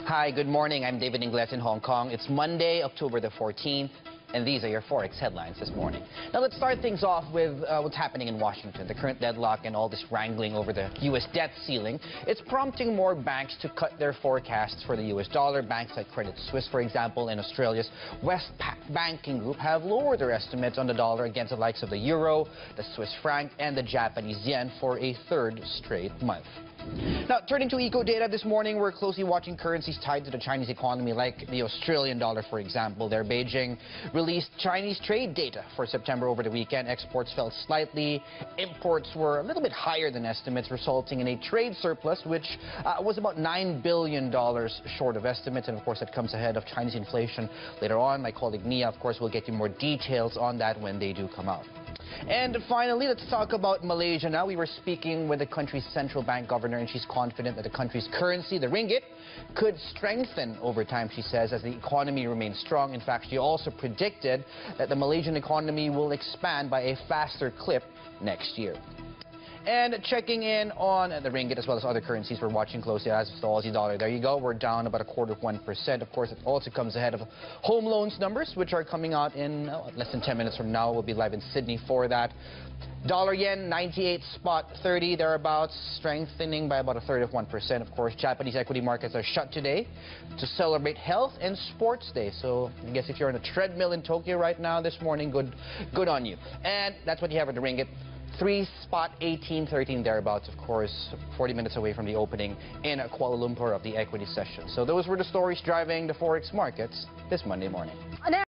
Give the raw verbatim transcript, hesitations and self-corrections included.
Hi, good morning. I'm David Ingles in Hong Kong. It's Monday, October the fourteenth, and these are your Forex headlines this morning. Now, let's start things off with uh, what's happening in Washington. The current deadlock and all this wrangling over the U S debt ceiling. It's prompting more banks to cut their forecasts for the U S dollar. Banks like Credit Suisse, for example, and Australia's Westpac Banking Group have lowered their estimates on the dollar against the likes of the euro, the Swiss franc, and the Japanese yen for a third straight month. Now, turning to eco data this morning, we're closely watching currencies tied to the Chinese economy, like the Australian dollar, for example. There, Beijing released Chinese trade data for September over the weekend. Exports fell slightly. Imports were a little bit higher than estimates, resulting in a trade surplus, which uh, was about nine billion dollars short of estimates. And, of course, that comes ahead of Chinese inflation later on. My colleague Nia, of course, will get you more details on that when they do come out. And finally, let's talk about Malaysia now. We were speaking with the country's central bank governor, and she's confident that the country's currency, the ringgit, could strengthen over time, she says, as the economy remains strong. In fact, she also predicted that the Malaysian economy will expand by a faster clip next year. And checking in on the ringgit as well as other currencies we're watching closely, as is the Aussie dollar. There you go. We're down about a quarter of one percent. Of course, it also comes ahead of home loans numbers, which are coming out in oh, less than ten minutes from now. We'll be live in Sydney for that. Dollar yen, ninety-eight spot thirty, thereabouts, strengthening by about a third of one percent. Of course, Japanese equity markets are shut today to celebrate Health and Sports Day. So I guess if you're on a treadmill in Tokyo right now this morning, good, good on you. And that's what you have with the ringgit. three spot eighteen thirteen, thereabouts, of course, forty minutes away from the opening in Kuala Lumpur of the equity session. So those were the stories driving the Forex markets this Monday morning.